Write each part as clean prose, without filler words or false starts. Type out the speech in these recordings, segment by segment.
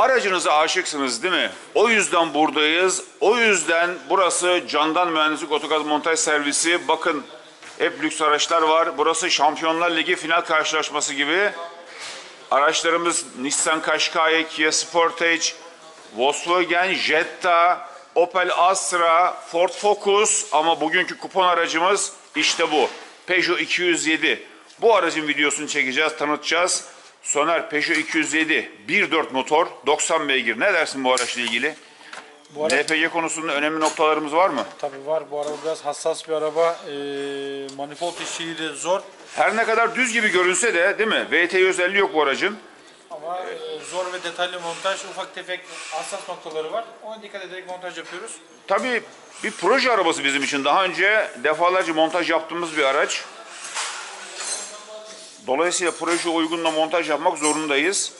Aracınıza aşıksınız değil mi? O yüzden buradayız. O yüzden burası Candan Mühendislik Otogaz Montaj Servisi. Bakın hep lüks araçlar var. Burası Şampiyonlar Ligi final karşılaşması gibi. Araçlarımız Nissan Qashqai, Kia Sportage, Volkswagen Jetta, Opel Astra, Ford Focus ama bugünkü kupon aracımız işte bu. Peugeot 207. Bu aracın videosunu çekeceğiz, tanıtacağız. Soner, Peugeot 207 1.4 motor, 90 beygir. Ne dersin bu araçla ilgili? Bu araç... LPG konusunda önemli noktalarımız var mı? Tabii var. Bu araba biraz hassas bir araba. Manifold işçiliği de zor. Her ne kadar düz gibi görünse de değil mi? VTI özelliği yok bu aracın. Ama zor ve detaylı montaj, ufak tefek hassas noktaları var. Ona dikkat ederek montaj yapıyoruz. Tabii bir proje arabası bizim için. Daha önce defalarca montaj yaptığımız bir araç. Dolayısıyla proje uygunla montaj yapmak zorundayız.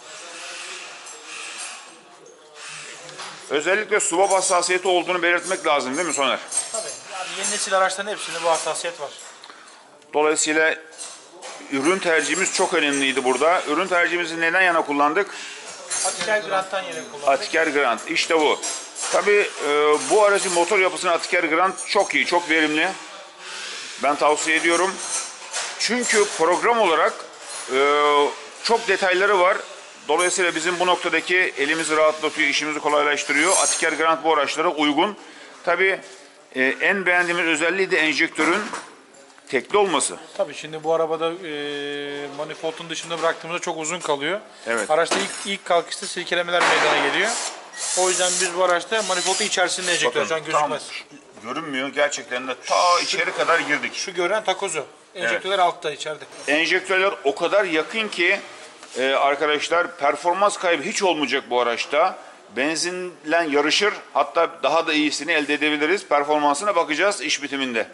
Özellikle swap hassasiyeti olduğunu belirtmek lazım değil mi Soner? Tabii. Yani yeni nesil araçların hepsinde bu hassasiyet var. Dolayısıyla ürün tercihimiz çok önemliydi burada. Ürün tercihimizi neden yana kullandık? Atiker Grand'tan yana kullandık. Atiker Grand. İşte bu. Tabii bu aracın motor yapısına Atiker Grand çok iyi, çok verimli. Ben tavsiye ediyorum. Çünkü program olarak çok detayları var. Dolayısıyla bizim bu noktadaki elimizi rahatlatıyor, işimizi kolaylaştırıyor. Atiker Grand bu araçlara uygun. Tabii en beğendiğimiz özelliği de enjektörün tekli olması. Tabii şimdi bu arabada manifoldun dışında bıraktığımızda çok uzun kalıyor. Evet. Araçta ilk kalkışta silkelemeler meydana geliyor. O yüzden biz bu araçta manifoldun içerisinde enjektör. Şu an gözükmez. Görünmüyor. Gerçekten de ta içeri kadar girdik. Şu gören takozu. Enjektörler altta, içeride. Enjektörler o kadar yakın ki arkadaşlar performans kaybı hiç olmayacak bu araçta. Benzinle yarışır. Hatta daha da iyisini elde edebiliriz. Performansına bakacağız iş bitiminde.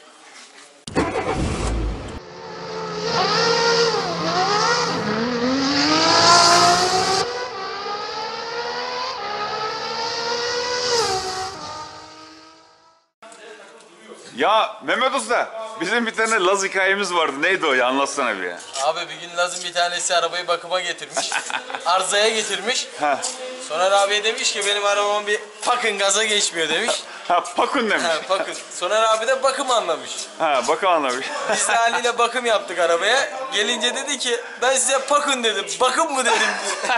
Ya Mehmet Usta, bizim bir tane Laz hikayemiz vardı. Neydi o ya? Anlatsana bir ya. Abi bir gün Laz'ın bir tanesi arabayı bakıma getirmiş. Arızaya getirmiş. Soner abiye demiş ki benim arabamın bir pakın gaza geçmiyor demiş. Ha, pakun demiş. Ha, pakın. Soner abi de bakım anlamış. Ha, bakım anlamış. Biz de haliyle bakım yaptık arabaya. Gelince dedi ki ben size pakun dedim. Bakım mı dedim.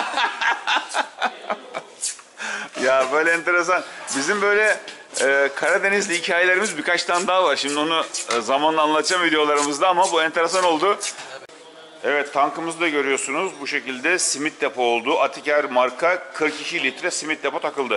Ya böyle enteresan. Bizim böyle Karadenizli hikayelerimiz birkaç tane daha var. Şimdi onu zamanla anlatacağım videolarımızda ama bu enteresan oldu. Evet, tankımızı da görüyorsunuz. Bu şekilde simit depo oldu. Atiker marka 42 litre simit depo takıldı.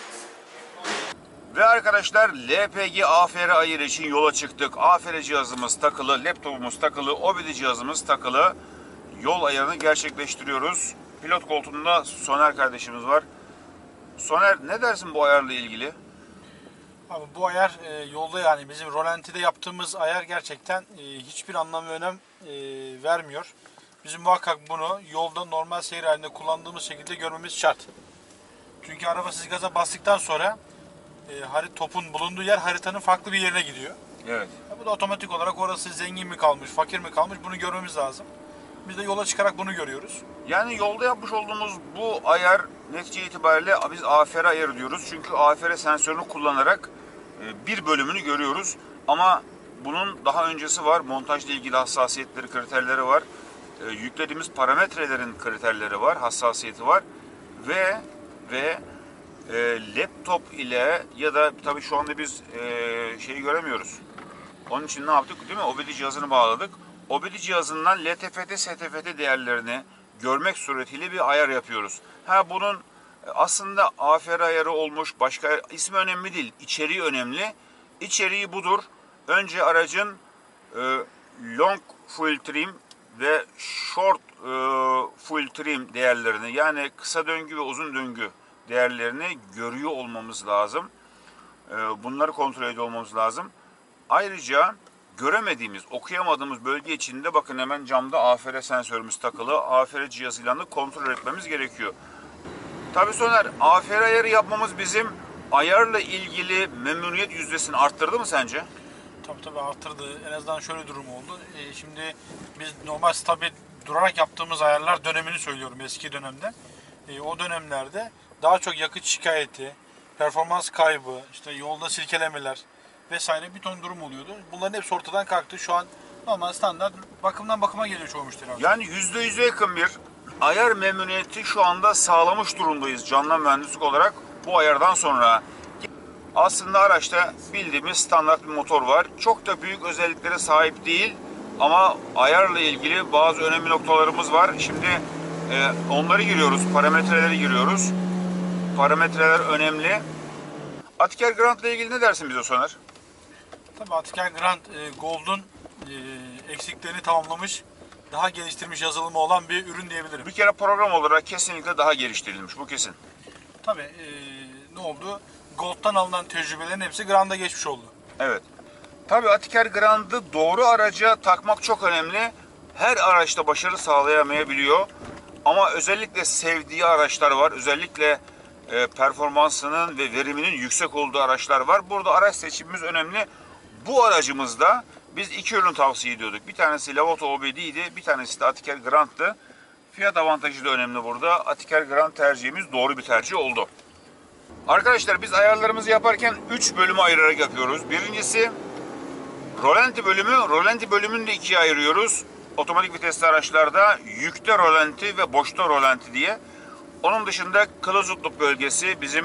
Ve arkadaşlar LPG AFR ayarı için yola çıktık. AFR cihazımız takılı, laptopumuz takılı, OBD cihazımız takılı. Yol ayarını gerçekleştiriyoruz. Pilot koltuğunda Soner kardeşimiz var. Soner, ne dersin bu ayarla ilgili? Abi bu ayar yolda, yani bizim rolantide yaptığımız ayar gerçekten hiçbir anlam ve önem vermiyor. Bizim muhakkak bunu yolda normal seyir halinde kullandığımız şekilde görmemiz şart. Çünkü araba siz gaza bastıktan sonra topun bulunduğu yer haritanın farklı bir yerine gidiyor. Evet. Bu da otomatik olarak orası zengin mi kalmış, fakir mi kalmış, bunu görmemiz lazım. Biz de yola çıkarak bunu görüyoruz. Yani yolda yapmış olduğumuz bu ayar netice itibariyle biz AFR ayarı diyoruz. Çünkü AFR sensörünü kullanarak bir bölümünü görüyoruz. Ama bunun daha öncesi var. Montajla ilgili hassasiyetleri, kriterleri var. Yüklediğimiz parametrelerin kriterleri var, hassasiyeti var. Ve laptop ile ya da tabii şu anda biz şeyi göremiyoruz. Onun için ne yaptık değil mi? OBD cihazını bağladık. OBD cihazından LTFT, STFT değerlerini görmek suretiyle bir ayar yapıyoruz. Bunun aslında AFR ayarı olmuş, başka ismi önemli değil, içeriği önemli. İçeriği budur. Önce aracın long fuel trim ve short fuel trim değerlerini, yani kısa döngü ve uzun döngü değerlerini görüyor olmamız lazım. Bunları kontrol ediyor olmamız lazım. Ayrıca göremediğimiz, okuyamadığımız bölge içinde bakın hemen camda AFR sensörümüz takılı. AFR cihazıyla da kontrol etmemiz gerekiyor. Tabii Soner, AFR ayarı yapmamız bizim ayarla ilgili memnuniyet yüzdesini arttırdı mı sence? Tabii arttırdı. En azından şöyle durum oldu. Şimdi biz normal stabil durarak yaptığımız ayarlar dönemini söylüyorum, eski dönemde. o dönemlerde daha çok yakıt şikayeti, performans kaybı, işte yolda silkelemeler vesaire bir ton durum oluyordu. Bunların hepsi ortadan kalktı. Şu an normal standart bakımdan bakıma geliyor çoğu müşteri abi. Yani %100'e yakın bir ayar memnuniyeti şu anda sağlamış durumdayız canlı mühendislik olarak bu ayardan sonra. Aslında araçta bildiğimiz standart bir motor var. Çok da büyük özelliklere sahip değil ama ayarla ilgili bazı önemli noktalarımız var. Şimdi onları giriyoruz, parametreleri giriyoruz. Parametreler önemli. Atiker Grand ile ilgili ne dersin bize Soner? Tabii Atiker Grand Gold'un eksiklerini tamamlamış, daha geliştirmiş yazılımı olan bir ürün diyebilirim. Bir kere program olarak kesinlikle daha geliştirilmiş, bu kesin. Tabii ne oldu? Gold'dan alınan tecrübelerin hepsi Grand'a geçmiş oldu. Evet. Tabii Atiker Grand'ı doğru araca takmak çok önemli. Her araçta başarı sağlayamayabiliyor. Ama özellikle sevdiği araçlar var. Özellikle performansının ve veriminin yüksek olduğu araçlar var. Burada araç seçimimiz önemli. Bu aracımızda biz iki ürün tavsiye ediyorduk. Bir tanesi Lavato OBD'ydi, bir tanesi de Atiker Grand'tı. Fiyat avantajı da önemli burada. Atiker Grand tercihimiz doğru bir tercih oldu. Arkadaşlar biz ayarlarımızı yaparken 3 bölüme ayırarak yapıyoruz. Birincisi rolanti bölümü. Rolanti bölümünü de ikiye ayırıyoruz. Otomatik vitesli araçlarda yükte rolanti ve boşta rolanti diye. Onun dışında closed loop bölgesi bizim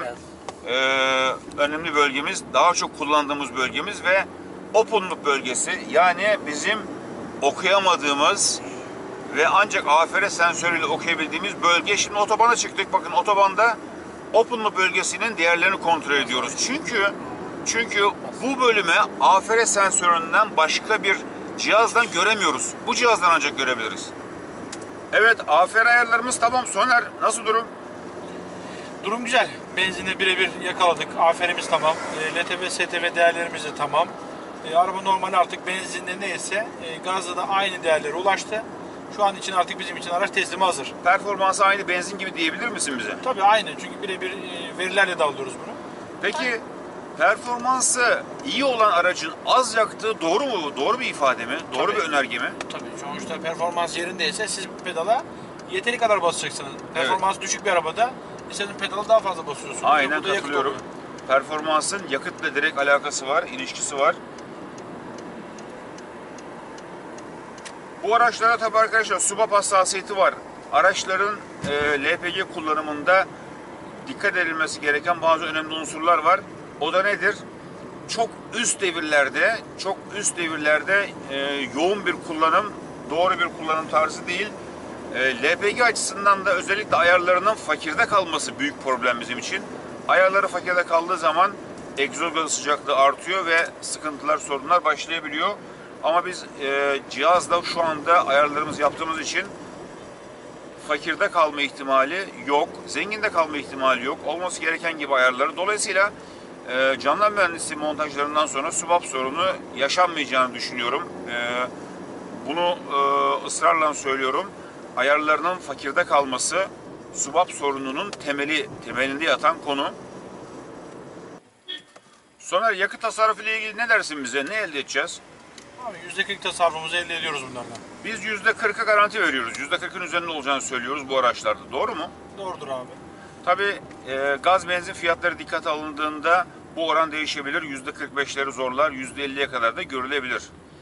önemli bölgemiz. Daha çok kullandığımız bölgemiz ve open loop bölgesi. Yani bizim okuyamadığımız ve ancak AFR sensörüyle okuyabildiğimiz bölge. Şimdi otobana çıktık. Bakın otobanda open loop bölgesinin değerlerini kontrol ediyoruz. Çünkü bu bölüme AFR sensöründen başka bir cihazdan göremiyoruz. Bu cihazdan ancak görebiliriz. Evet, AFR ayarlarımız tamam. Soner, nasıl durum? Durum güzel. Benzine birebir yakaladık. AFR'imiz tamam. LTV, STV değerlerimiz de tamam. Araba normal artık benzinde neyse gazda da aynı değerlere ulaştı. Şu an için artık bizim için araç teslime hazır. Performansı aynı benzin gibi diyebilir misin bize? Tabii aynı. Çünkü birebir verilerle dağılıyoruz bunu. Peki performansı iyi olan aracın az yaktığı doğru mu? Doğru bir ifade mi? Doğru Tabii. bir önerge mi? Tabii sonuçta performans yerindeyse siz pedala yeteri kadar basacaksınız. Performans düşük bir arabada istediğiniz pedala daha fazla basıyorsunuz. Aynen Burada yakıt katılıyorum. oluyor. Performansın yakıtla direkt alakası var, ilişkisi var. Bu araçlara tabii arkadaşlar subap hassasiyeti var. Araçların LPG kullanımında dikkat edilmesi gereken bazı önemli unsurlar var. O da nedir? Çok üst devirlerde yoğun bir kullanım, doğru bir kullanım tarzı değil. LPG açısından da özellikle ayarlarının fakirde kalması büyük problem bizim için. Ayarları fakirde kaldığı zaman egzoz gazı sıcaklığı artıyor ve sıkıntılar, sorunlar başlayabiliyor. Ama biz cihazla şu anda ayarlarımızı yaptığımız için fakirde kalma ihtimali yok, zenginde kalma ihtimali yok. Olması gereken gibi ayarları. Dolayısıyla canlı mühendisliği montajlarından sonra subap sorunu yaşanmayacağını düşünüyorum. Bunu ısrarla söylüyorum. Ayarlarının fakirde kalması subap sorununun temelinde yatan konu. Soner, yakıt tasarrufu ile ilgili ne dersin bize? Ne elde edeceğiz? Abi %40 tasarrufumuzu elde ediyoruz bunlardan. Biz %40'a garanti veriyoruz. %40'ın üzerinde olacağını söylüyoruz bu araçlarda. Doğru mu? Doğrudur abi. Tabii gaz benzin fiyatları dikkate alındığında bu oran değişebilir. %45'leri zorlar. %50'ye kadar da görülebilir.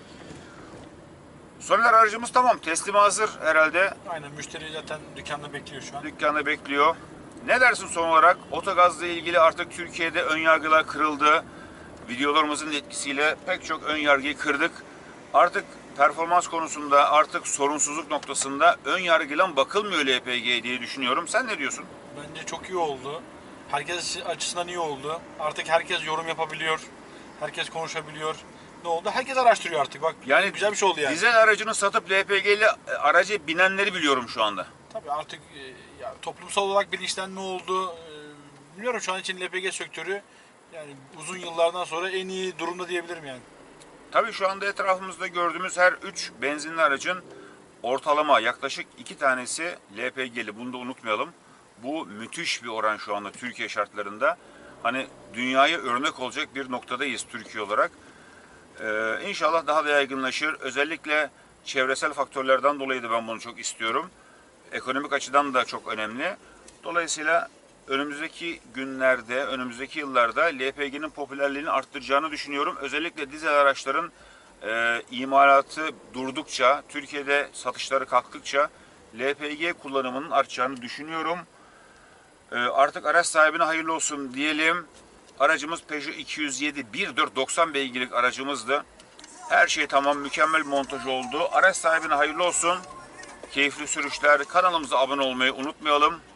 Soner, aracımız tamam. Teslime hazır herhalde. Aynen, müşteri zaten dükkanda bekliyor şu an. Dükkanda bekliyor. Ne dersin son olarak? Otogazla ilgili artık Türkiye'de ön yargılar kırıldı. Videolarımızın etkisiyle pek çok ön yargıyı kırdık. Artık performans konusunda, artık sorunsuzluk noktasında ön yargıyla bakılmıyor LPG diye düşünüyorum. Sen ne diyorsun? Bence çok iyi oldu. Herkes açısından iyi oldu. Artık herkes yorum yapabiliyor. Herkes konuşabiliyor. Ne oldu? Herkes araştırıyor artık. Bak Yani güzel bir şey oldu yani. dizel aracını satıp LPG'li araca binenleri biliyorum şu anda. Tabii artık ya, toplumsal olarak bilinçlenme oldu. Biliyorum şu an için LPG sektörü yani uzun yıllardan sonra en iyi durumda diyebilirim yani. Tabii şu anda etrafımızda gördüğümüz her 3 benzinli aracın ortalama yaklaşık 2 tanesi LPG'li. Bunu da unutmayalım. Bu müthiş bir oran şu anda Türkiye şartlarında. Hani dünyaya örnek olacak bir noktadayız Türkiye olarak. İnşallah daha da yaygınlaşır. Özellikle çevresel faktörlerden dolayı da ben bunu çok istiyorum. Ekonomik açıdan da çok önemli. Dolayısıyla önümüzdeki günlerde, önümüzdeki yıllarda LPG'nin popülerliğini arttıracağını düşünüyorum. Özellikle dizel araçların imalatı durdukça, Türkiye'de satışları kalktıkça LPG kullanımının artacağını düşünüyorum. Artık araç sahibine hayırlı olsun diyelim. Aracımız Peugeot 207 1.4 90 beygirlik aracımızdı. Her şey tamam, mükemmel montaj oldu. Araç sahibine hayırlı olsun. Keyifli sürüşler. Kanalımıza abone olmayı unutmayalım.